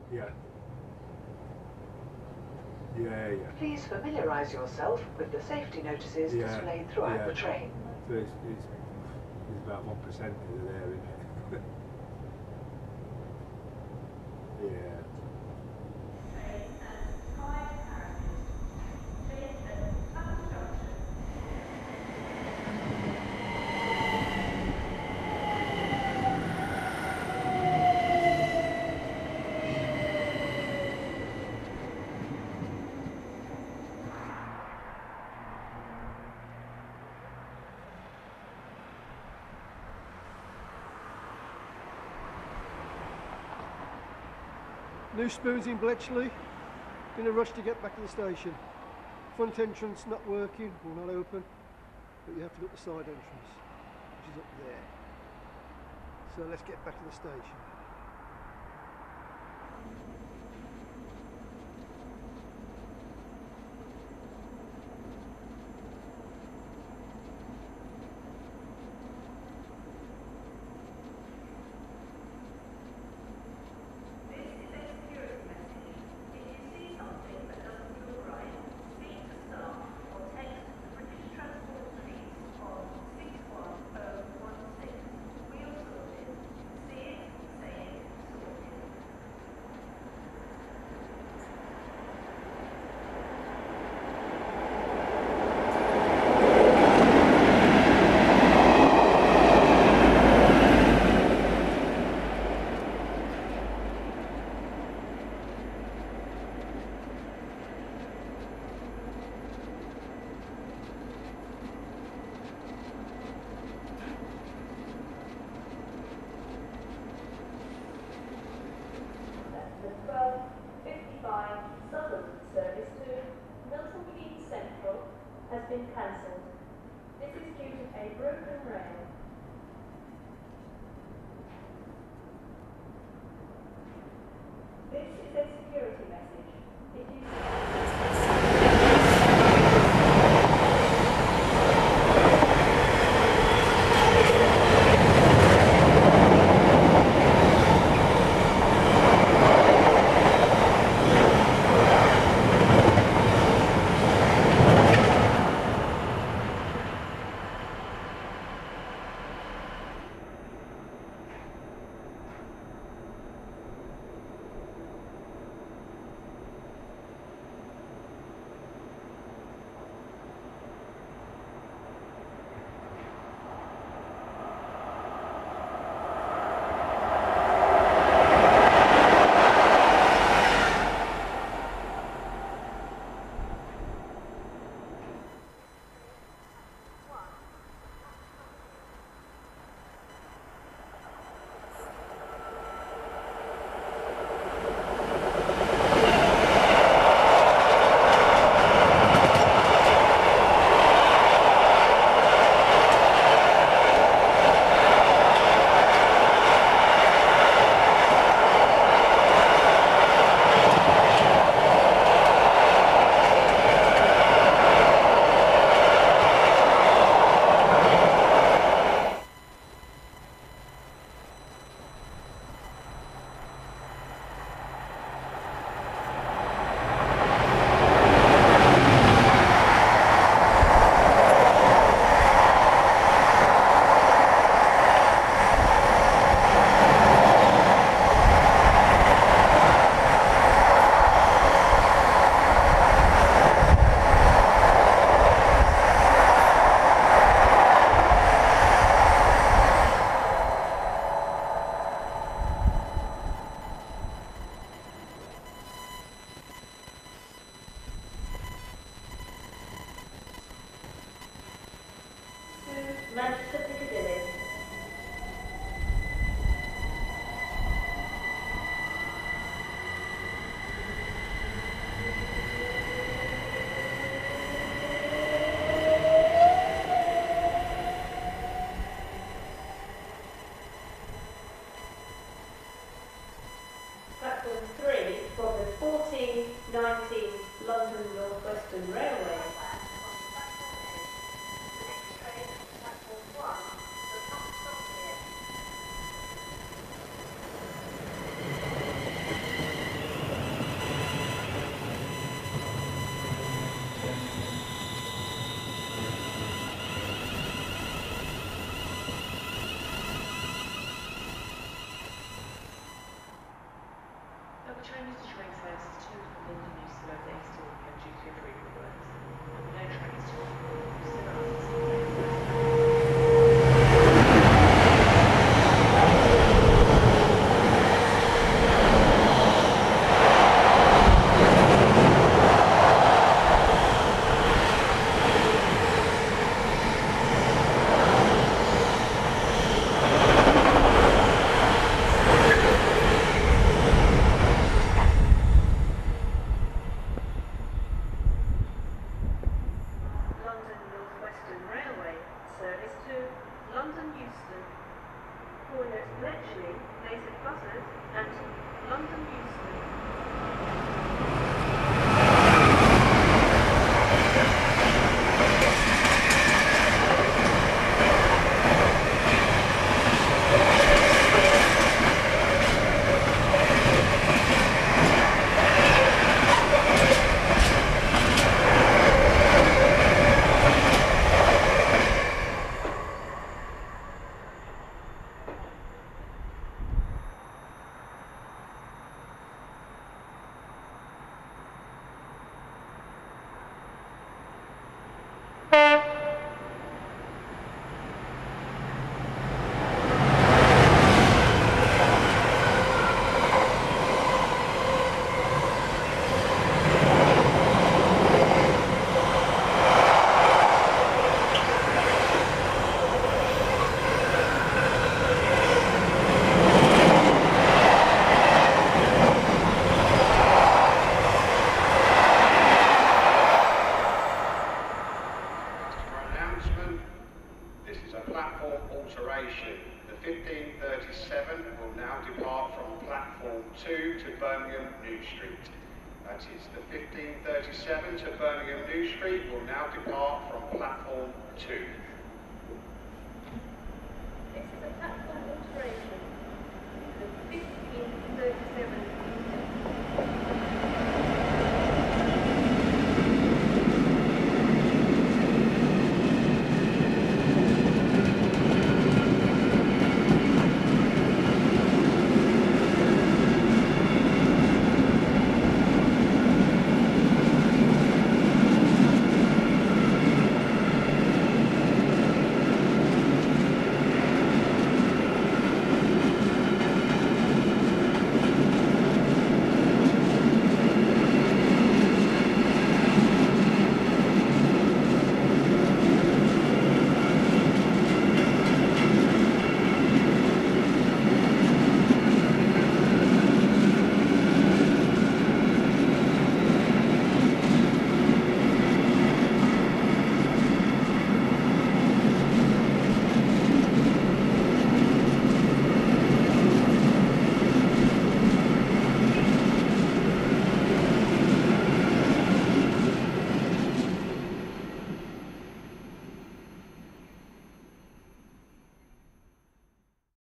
Yeah. Yeah, yeah. Please familiarise yourself with the safety notices displayed throughout the train. So it's about 1% of there, isn't it? Yeah. New spoons in Bletchley, in a rush to get back to the station. Front entrance not working, or not open, but you have to look at the side entrance, which is up there. So let's get back to the station. Service to Milton Keynes Central has been cancelled. This is due to a broken rail. This is a security message. If you Manchester Piccadilly. Platform 3 from the 1419 London North Western Railway. the changes to train services to London Euston over the Eastern Weekend due to improvement works. There will be no trains to service to London Euston. Calling at Bletchley, native buses at London Euston. This is a platform alteration. The 1537 will now depart from platform 2 to Birmingham New Street. That is, the 1537 to Birmingham New Street will now depart from platform 2.